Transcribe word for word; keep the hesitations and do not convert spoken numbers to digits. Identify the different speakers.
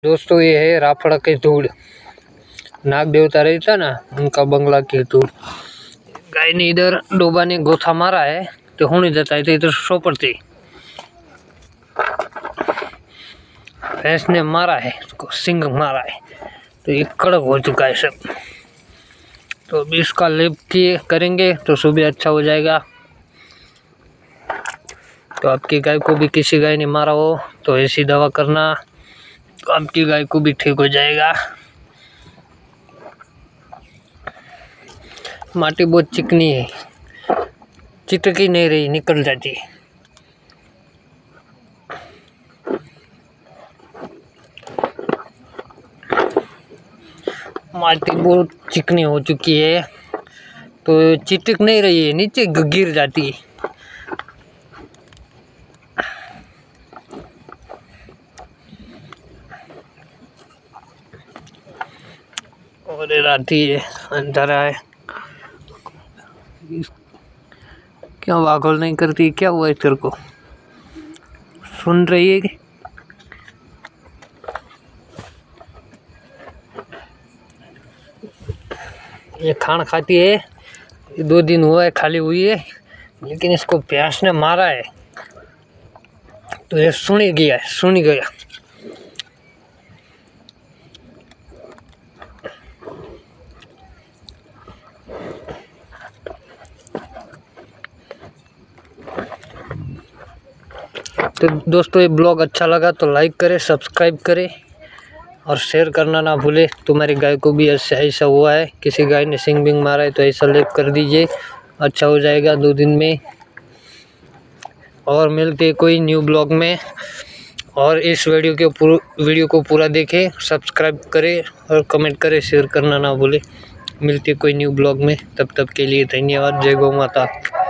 Speaker 1: दोस्तों ये है राफड़ा की धूल, नाग देवता रहता ना उनका बंगला की धूल। गाय ने इधर डोबा ने गोथा मारा है तो होने देता है तो इधर सो पड़ती। भैंस ने मारा है उसको, सिंग मारा है तो ये कड़क हो चुका है सब। तो अभी इसका लेप किए करेंगे तो सुबह अच्छा हो जाएगा। तो आपकी गाय को भी किसी गाय ने मारा हो तो ऐसी दवा करना, तो आपकी गाय को भी ठीक हो जाएगा। माटी बहुत चिकनी है, चिटकी नहीं रही, निकल जाती। माटी बहुत चिकनी हो चुकी है तो चिटक नहीं रही है, नीचे गिर जाती है। और राती है, अंधेरा है, क्यों वागोल नहीं करती? क्या हुआ है तेरे को? सुन रही है कि ये खाना खाती है, दो दिन हुआ है खाली हुई है, लेकिन इसको प्यास ने मारा है तो ये सुन गया सुन गया। तो दोस्तों ये ब्लॉग अच्छा लगा तो लाइक करें, सब्सक्राइब करें और शेयर करना ना भूले। तुम्हारी गाय को भी ऐसा ऐसा हुआ है, किसी गाय ने सिंग बिंग मारा है तो ऐसा लेप कर दीजिए, अच्छा हो जाएगा दो दिन में। और मिलते कोई न्यू ब्लॉग में, और इस वीडियो के पूरा वीडियो को पूरा देखें, सब्सक्राइब करें और कमेंट करें, शेयर करना ना भूले। मिलते कोई न्यू ब्लॉग में, तब तक के लिए धन्यवाद। जय गौ माता।